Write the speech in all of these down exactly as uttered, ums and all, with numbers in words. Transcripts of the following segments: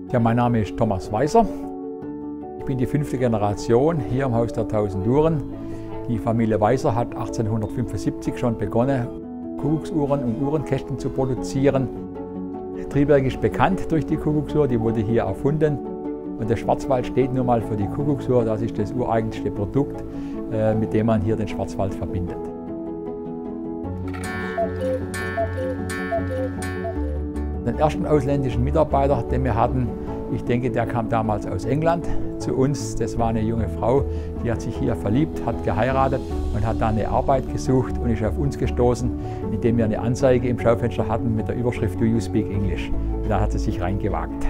Ja, mein Name ist Thomas Weißer. Ich bin die fünfte Generation hier im Haus der Tausend Uhren. Die Familie Weißer hat achtzehnhundertfünfundsiebzig schon begonnen, Kuckucksuhren und Uhrenkästchen zu produzieren. Triberg ist bekannt durch die Kuckucksuhr, die wurde hier erfunden. Und der Schwarzwald steht nun mal für die Kuckucksuhr, das ist das ureigenste Produkt, mit dem man hier den Schwarzwald verbindet. Den ersten ausländischen Mitarbeiter, den wir hatten, ich denke, der kam damals aus England zu uns. Das war eine junge Frau, die hat sich hier verliebt, hat geheiratet und hat dann eine Arbeit gesucht und ist auf uns gestoßen, indem wir eine Anzeige im Schaufenster hatten mit der Überschrift "Do you speak English?" Und da hat sie sich reingewagt.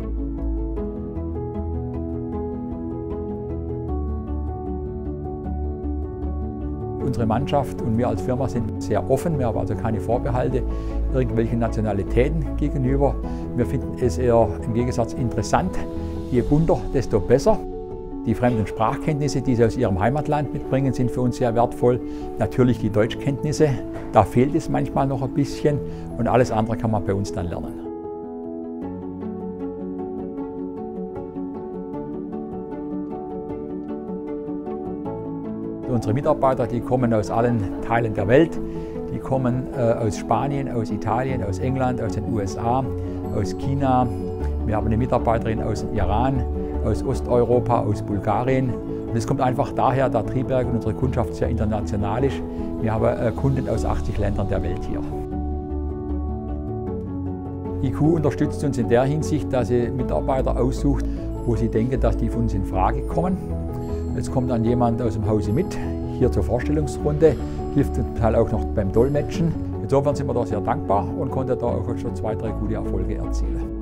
Unsere Mannschaft und wir als Firma sind sehr offen, wir haben also keine Vorbehalte irgendwelchen Nationalitäten gegenüber. Wir finden es eher im Gegensatz interessant, je bunter, desto besser. Die fremden Sprachkenntnisse, die sie aus ihrem Heimatland mitbringen, sind für uns sehr wertvoll. Natürlich die Deutschkenntnisse, da fehlt es manchmal noch ein bisschen und alles andere kann man bei uns dann lernen. Unsere Mitarbeiter, die kommen aus allen Teilen der Welt. Die kommen äh, aus Spanien, aus Italien, aus England, aus den U S A, aus China. Wir haben eine Mitarbeiterin aus dem Iran, aus Osteuropa, aus Bulgarien. Und es kommt einfach daher, da Triberg und unsere Kundschaft sehr international ist. Wir haben äh, Kunden aus achtzig Ländern der Welt hier. I Q unterstützt uns in der Hinsicht, dass sie Mitarbeiter aussucht, wo sie denken, dass die von uns in Frage kommen. Jetzt kommt dann jemand aus dem Hause mit, hier zur Vorstellungsrunde, hilft zum Teil auch noch beim Dolmetschen. Insofern sind wir da sehr dankbar und konnten da auch schon zwei, drei gute Erfolge erzielen.